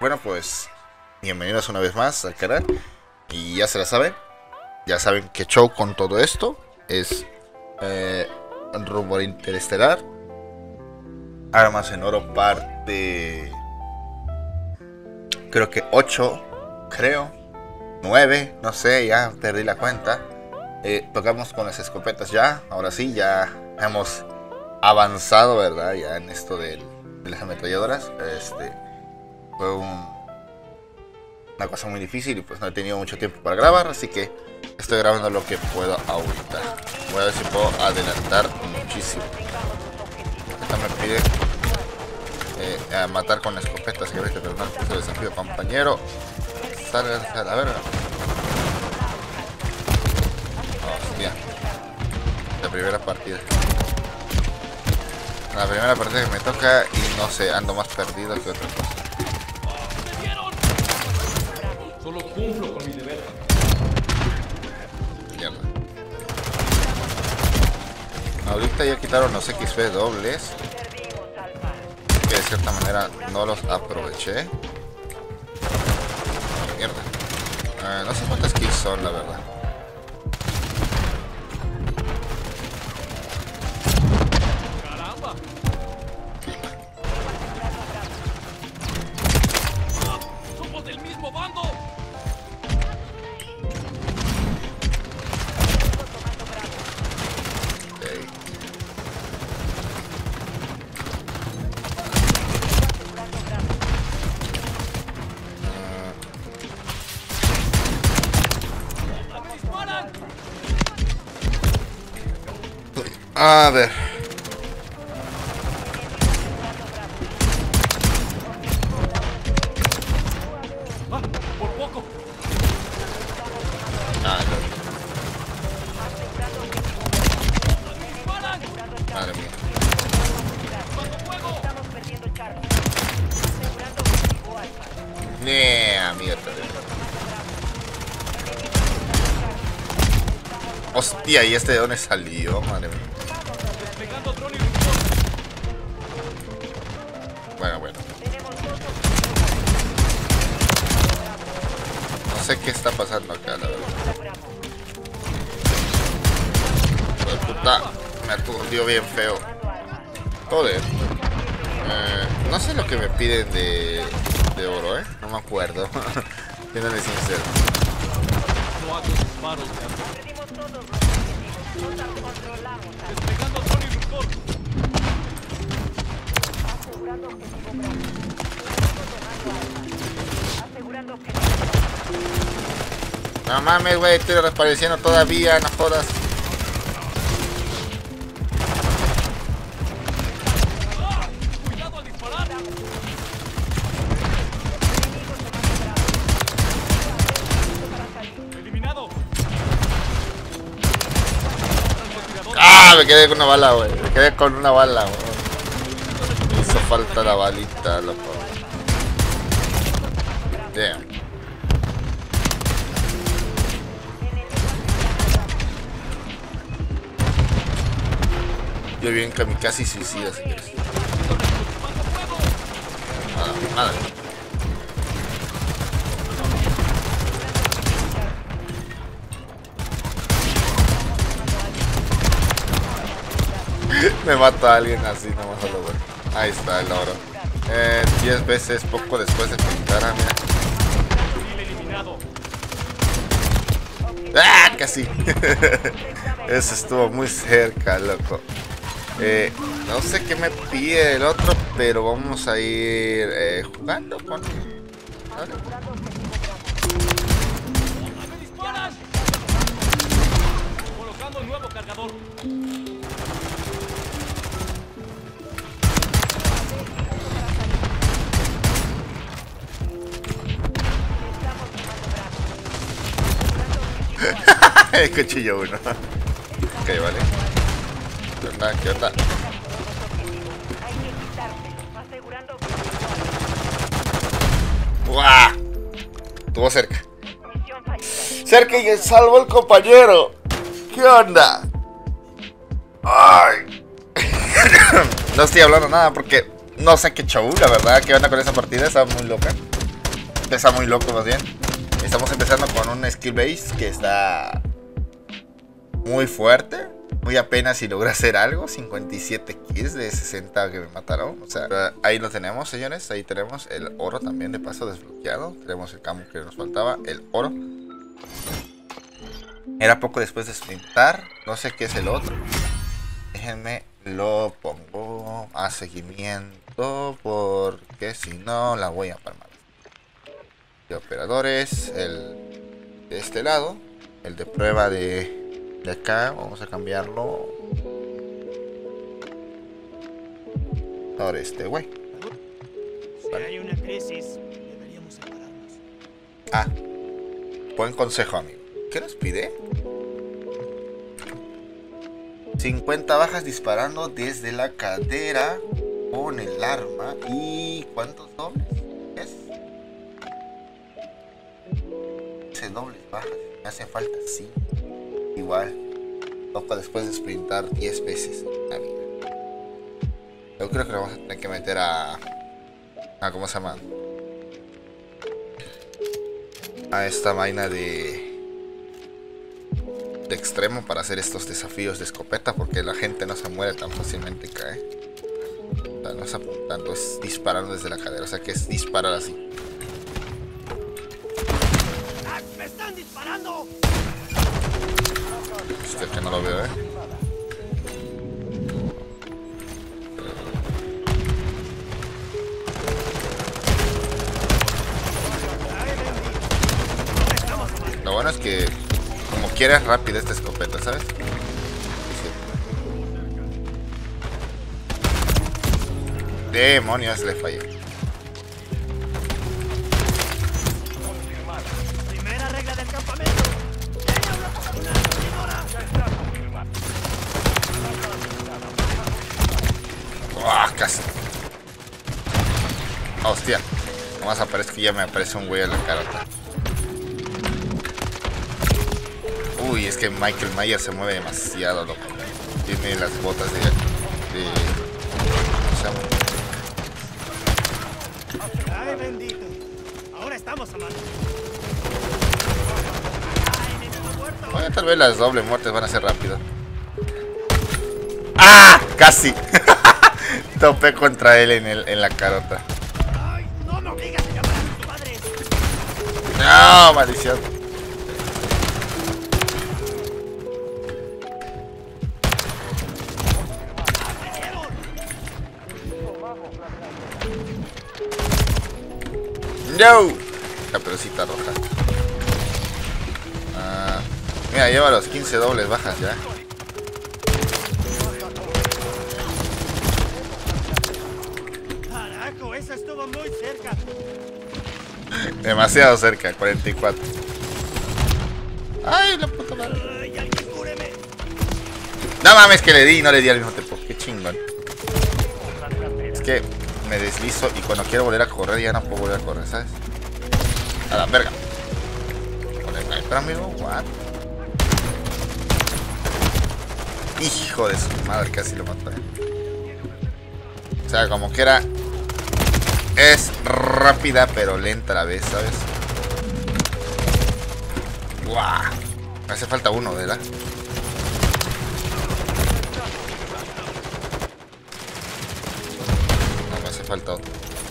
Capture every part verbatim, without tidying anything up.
Bueno, pues bienvenidos una vez más al canal. Y ya se la saben, ya saben que show con todo esto es eh, Rumor Interestelar, Armas en Oro parte, creo que ocho, creo, nueve, no sé, ya perdí la cuenta. Eh, tocamos con las escopetas ya, ahora sí, ya hemos avanzado, ¿verdad? Ya en esto de, de las ametralladoras. Este fue un, una cosa muy difícil y pues no he tenido mucho tiempo para grabar, así que estoy grabando lo que puedo ahorita. Voy a ver si puedo adelantar muchísimo. Esta me pide eh, a matar con escopetas, que viste, pero no puso desafío, compañero. Salga a la verga. Hostia. La primera partida. La primera partida que me toca y no sé, ando más perdido que otra cosa. Solo cumplo con mi deber. Mierda. Ahorita ya quitaron los X P dobles, que de cierta manera no los aproveché. Mierda. Eh, no sé cuántas kills son, la verdad. ¡Caramba! ¡Somos del mismo bando! Okay. A ver. ¡Ah! ¡Por poco! Ah, no. ¡Disparan! Madre mía. ¡Bajo fuego! Nah, mierda. Hostia, ¿y este de dónde salió? Madre mía. Desplegando dron y reactor. Bueno, bueno. No sé qué está pasando acá, la verdad. Hijo de puta, me aturdió bien feo. Joder. Eh, no sé lo que me piden de, de oro, ¿eh? No me acuerdo. Siéndole sincero. No hago disparos de arma. Desplegando dron y reactor. No mames, güey, estoy reapareciendo todavía, no jodas. ¡Ah! ¡Cuidado al disparar! ¡Eliminado! Ah, me quedé con una bala, güey. Me quedé con una bala, güey. Me hizo falta la balita, loco. Damn. Yo bien kamikaze y suicida, si quieres. Nada, nada. Me mata a alguien así, nomás a lo bueno. Ahí está el oro. Eh, diez veces poco después de pintar, ah, mira. eliminado. ¡Ah! Casi. Eso estuvo muy cerca, loco. Eh, no sé qué me pide el otro, pero vamos a ir eh, jugando con... ¿Vale? ¡Me disparan! Colocando nuevo cargador. El cuchillo uno. Ok, vale. ¿Qué onda? ¿Qué onda? ¡Guau! Estuvo cerca. Cerca y salvó el compañero. ¿Qué onda? ¡Ay! No estoy hablando nada porque no sé qué show, la verdad. ¿Qué onda con esa partida? Estaba muy loca. Empieza muy loco más bien. Estamos empezando con un skill base que está muy fuerte. Muy apenas si logra hacer algo. cincuenta y siete kills de sesenta que me mataron. O sea, ahí lo tenemos, señores. Ahí tenemos el oro también de paso desbloqueado. Tenemos el camo que nos faltaba, el oro. Era poco después de sprintar. No sé qué es el otro. Déjenme lo pongo a seguimiento, porque si no la voy a palmar. De operadores, el de este lado, el de prueba de, de acá, vamos a cambiarlo por este güey. Si vale. Hay una crisis, deberíamos separarnos. Ah, buen consejo, amigo. ¿Qué nos pide? cincuenta bajas disparando desde la cadera con el arma. ¿Y cuántos dobles? ¿Es? once dobles bajas. Me hace falta cinco. Igual. Toca después de sprintar diez veces la vida. Yo creo que lo vamos a tener que meter a... a ¿cómo se llama? A esta vaina de... de extremo para hacer estos desafíos de escopeta, porque la gente no se muere tan fácilmente y cae. O sea, no es apuntando, es disparando desde la cadera, o sea que es disparar así. ¡Me están disparando! Este que no lo veo, eh. Lo bueno es que como quieras rápido esta escopeta, ¿sabes? Sí. Demonios, le fallé. Primera regla del campamento. ¡Ah, casi! Hostia. Nomás aparece que ya me aparece un güey en la carota. Uy, es que Michael Myers se mueve demasiado, loco. Tiene las botas de... de... Ay, bendito. Ahora estamos a mano. Bueno, tal vez las doble muertes van a ser rápido. ¡Ah! ¡Casi! Topé contra él en, el, en la carota. Ay, no me obligas a llamar a tus padres. ¡No, maldición! ¡No! Caperucita roja. Ah, mira, lleva los quince dobles bajas ya. Carajo, esa estuvo muy cerca. Demasiado cerca, cuarenta y cuatro. ¡Ay, la puta madre! Ay, alguien cúreme. No mames que le di y no le di al mismo tiempo. Qué chingón. Es que me deslizo y cuando quiero volver a correr ya no puedo volver a correr, ¿sabes? A la verga. Con el sniper, amigo. What? Hijo de su madre, casi lo mató. O sea, como que era... es rápida pero lenta a la vez, ¿sabes? ¡Guau! Me hace falta uno, ¿verdad? No, me hace falta otro.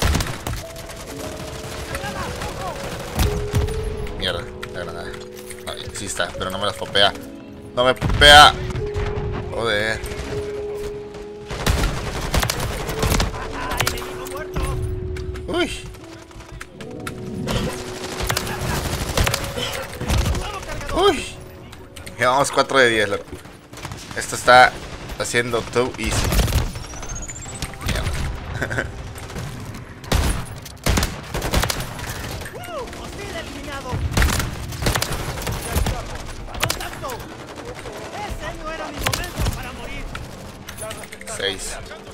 Mierda, la granada. Ay, sí está, pero no me las popea. No me popea. Joder. Uy. Uy. Llevamos cuatro de diez, loco. Esto está haciendo too easy. Mierda. seis.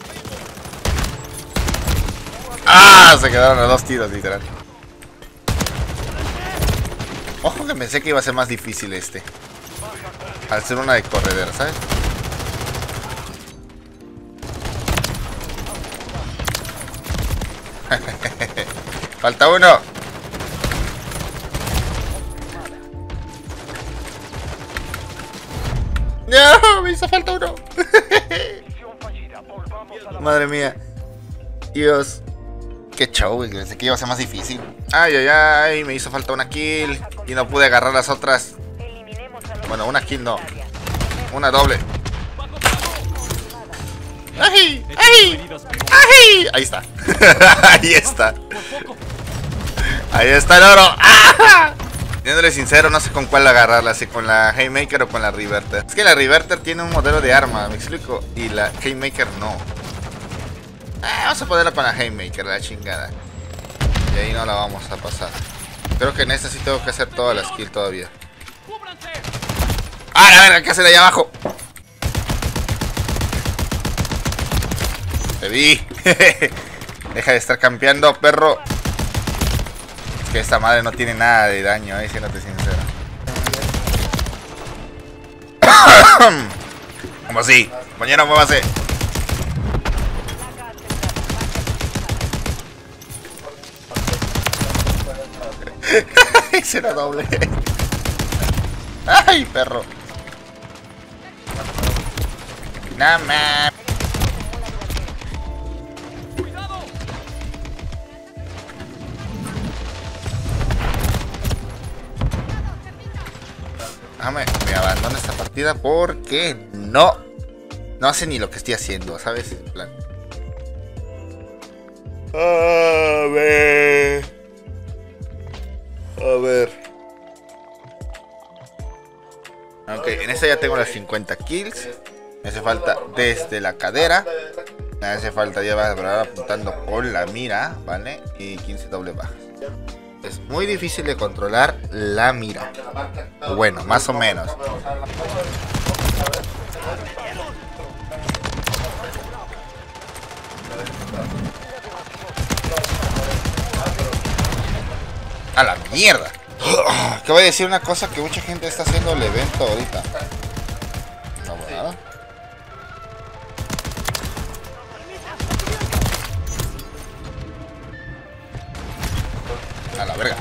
¡Ah! Se quedaron a dos tiros, literal. Ojo que pensé que iba a ser más difícil este. Al ser una de corredera, ¿sabes? Falta uno. hizo falta uno. Madre mía. Dios. Qué show, güey. Pensé que iba a ser más difícil. Ay, ay, ay. Me hizo falta una kill. Y no pude agarrar las otras. Bueno, una kill no. Una doble. ¡Ay! ¡Ay! ¡Ay! Ahí está. Ahí está. Ahí está el oro. ¡Ah! Siéndole sincero, no sé con cuál agarrarla, si con la Haymaker o con la Reverter. Es que la Reverter tiene un modelo de arma, me explico, y la Haymaker no. Eh, vamos a ponerla con la Haymaker, la chingada. Y ahí no la vamos a pasar. Creo que en esta sí tengo que hacer todas las kills todavía. ¡Ah, la verga! ¿Qué hace de allá abajo? Te vi. Deja de estar campeando, perro. Que esta madre no tiene nada de daño, eh, siéndote sincero. ¿Cómo así? Compañero, muévase. Será doble. Ay, perro. Nada más. Ah, me, me abandono esta partida porque no no sé ni lo que estoy haciendo, ¿sabes? En plan. A ver. A ver. Ok, en esta ya tengo las cincuenta kills. Me hace falta desde la cadera. Me hace falta llevar apuntando con la mira, ¿vale? Y quince doble bajas. Es muy difícil de controlar la mira. Bueno, más o menos. A la mierda. Que voy a decir una cosa que mucha gente está haciendo el evento ahorita. No, bueno. A la verga.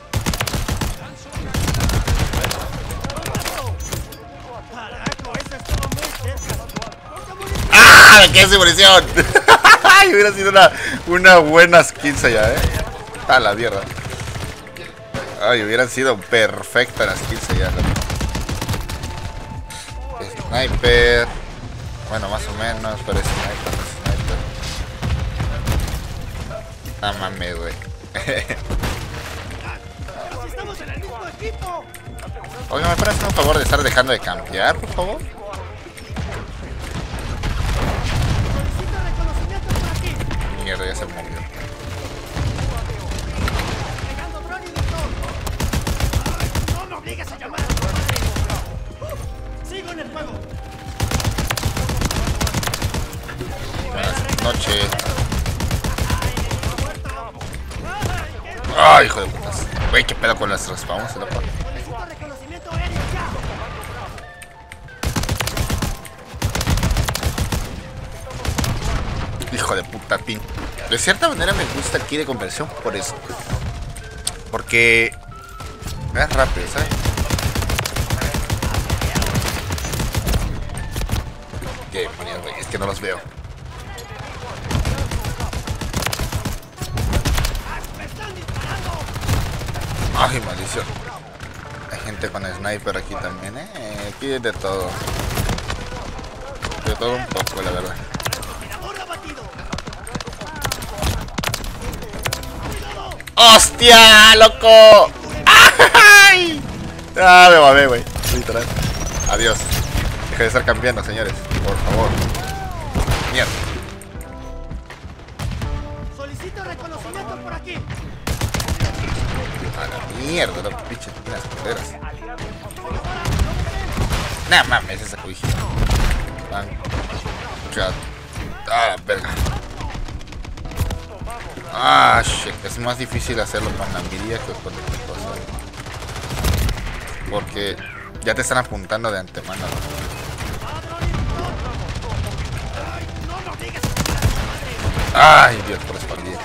¡Ah! ¡Me quedé sin munición! Ay, hubiera sido una, una buena quince ya, eh. A la mierda. Ay, hubieran sido perfectas las quince ya. Sniper. Bueno, más o menos, pero es sniper, es sniper. No mames, güey. Oiga, ¿me puedes hacer un favor de estar dejando de campear, por favor? Mierda, ya se movió. Buenas noches. Ay, hijo de putas. Güey, qué pedo con las respawns, se lo pago. Hijo de puta, pin. De cierta manera me gusta aquí de conversión por eso. Porque es rápido, ¿sabes? Qué mierda, es que no los veo. Ay, maldición. Hay gente con sniper aquí también, eh. Aquí es de todo. De todo un poco, la verdad. ¡Hostia, loco! ¡Ay! Ah, me mamé, güey. Literal. Adiós. Deja de estar cambiando, señores. Por favor. Mierda. Solicito reconocimiento por aquí. A la mierda, los pinches las escaleras. Nah, mames, esa cobijita. Van. Chat. Ah, la verga. Ah, shit. Es más difícil hacerlo con la mirilla que con otra cosa. Porque ya te están apuntando de antemano. Ay, Dios, por espaldita.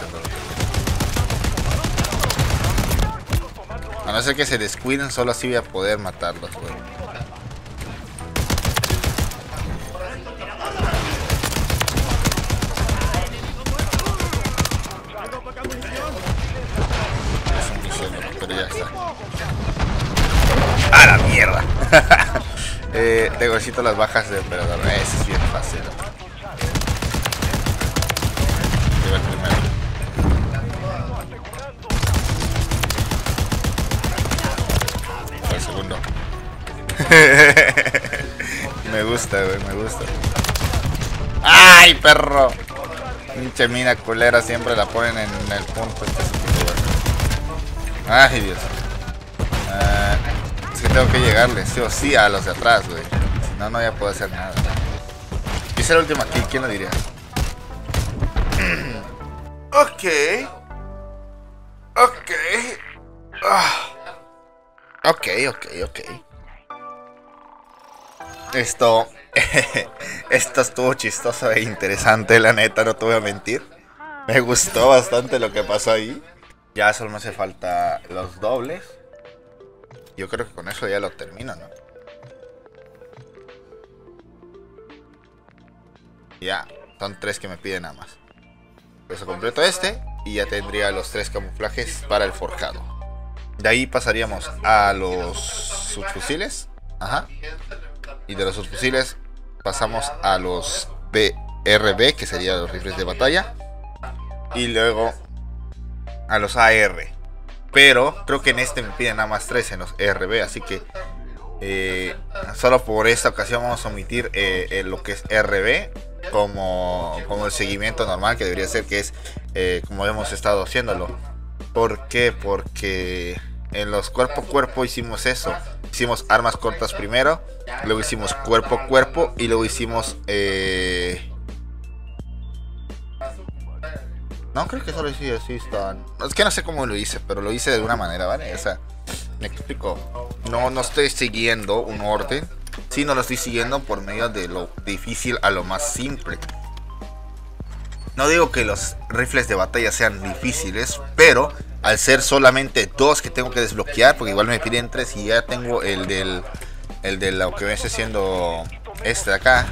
A no ser que se descuiden, solo así voy a poder matarlos, güey. pero ya está. ¡A la mierda! eh, negocito las bajas de operador. Ese es bien fácil. Lleva el primero. El segundo. Me gusta, güey, me gusta. ¡Ay, perro! Pinche mina culera, siempre la ponen en el punto. Este Ay, Dios. Uh, es que tengo que llegarle, sí o sí, a los de atrás, güey. Si no, no voy a poder hacer nada. Hice el último aquí, ¿quién lo diría? Ok. Ok. Ah. Ok, ok, ok. Esto... Esto estuvo chistoso e interesante, la neta, no te voy a mentir. Me gustó bastante lo que pasó ahí. Ya solo me hace falta los dobles. Yo creo que con eso ya lo termino, ¿no? Ya, son tres que me piden nada más. Por eso completo este y ya tendría los tres camuflajes para el forjado. De ahí pasaríamos a los subfusiles. Ajá. Y de los subfusiles pasamos a los B R B, que serían los rifles de batalla. Y luego a los A R. Pero creo que en este me piden nada más tres en los E R B. Así que eh, solo por esta ocasión vamos a omitir eh, eh, lo que es E R B. Como, como el seguimiento normal que debería ser, que es eh, como hemos estado haciéndolo. ¿Por qué? Porque en los cuerpo a cuerpo hicimos eso. Hicimos armas cortas primero, luego hicimos cuerpo a cuerpo y luego hicimos... Eh... No, creo que solo hice así. Estaban... Es que no sé cómo lo hice, pero lo hice de una manera, ¿vale? O sea, me explico. No, no estoy siguiendo un orden, sino lo estoy siguiendo por medio de lo difícil a lo más simple. No digo que los rifles de batalla sean difíciles, pero al ser solamente dos que tengo que desbloquear, porque igual me piden tres y ya tengo el del el de lo que viene siendo este de acá.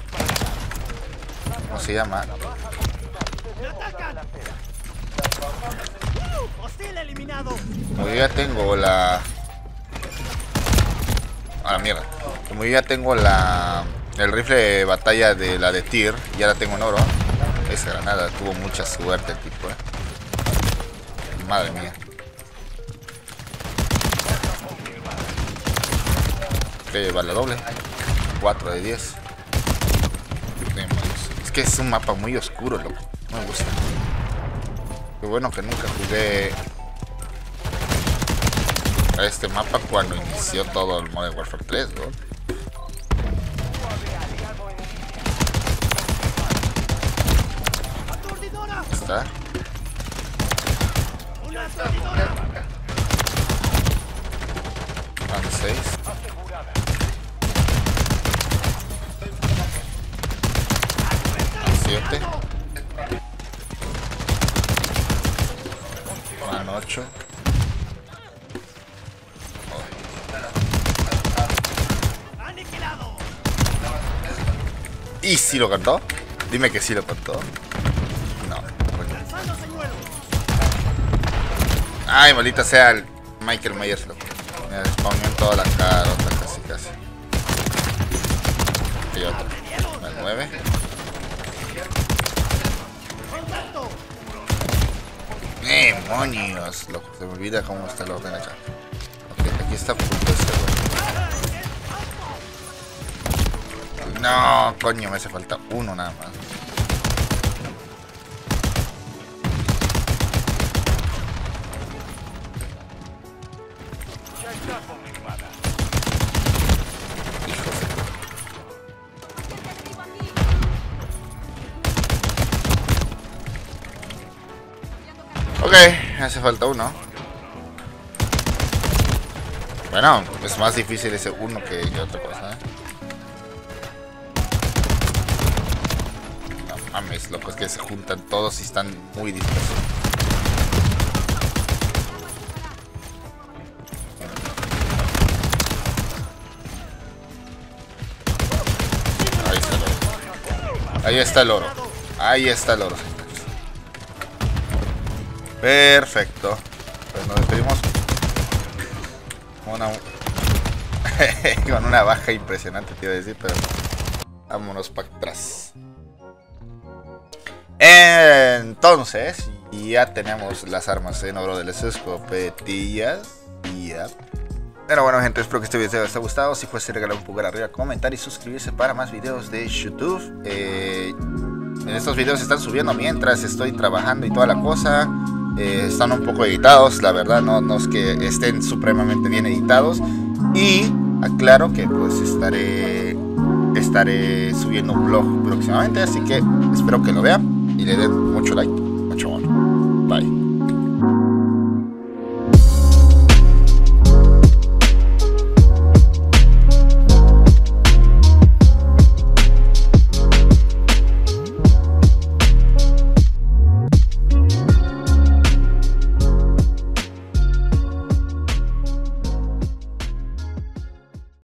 ¿Cómo se llama? Como yo ya tengo la... A la mierda. Como yo ya tengo la... El rifle de batalla de la de Tyr, ya la tengo en oro. Esa granada tuvo mucha suerte el tipo, eh. Madre mía. Ok, vale doble. cuatro de diez. Es que es un mapa muy oscuro, loco. No me gusta. Qué bueno que nunca jugué a este mapa cuando inició todo el Modern Warfare tres, ¿no? Está. Van seis. siete. Van ocho. ¿Y si lo cantó? Dime que sí lo cantó. No. Ay, maldita sea el Michael Myers, loco. Me spawneó en toda la carota, casi, casi. Y otro. El nueve. ¡Eh, demonios! Loco, se me olvida cómo está el orden acá. Ok, aquí está punto este, güey. No, coño, me hace falta uno nada más. Ok, hace falta uno. Bueno, es más difícil ese uno que, que otra cosa, ¿eh? No mames, loco, es que se juntan todos y están muy dispersos. Ahí está el oro. Ahí está el oro. Ahí está el oro. Perfecto. Pues nos despedimos. Una... con una baja impresionante, te iba a decir, pero vámonos para atrás. Entonces, ya tenemos las armas en oro de las escopetillas. Ya. Pero bueno, gente, espero que este video les haya gustado. Si fue así, regalar un pulgar arriba, comentar y suscribirse para más videos de YouTube. Eh, estos videos se están subiendo mientras estoy trabajando y toda la cosa. Eh, están un poco editados, la verdad, no, no es que estén supremamente bien editados. Y aclaro que pues estaré estaré subiendo un vlog próximamente, así que espero que lo vean y le den mucho like, mucho amor. Bye.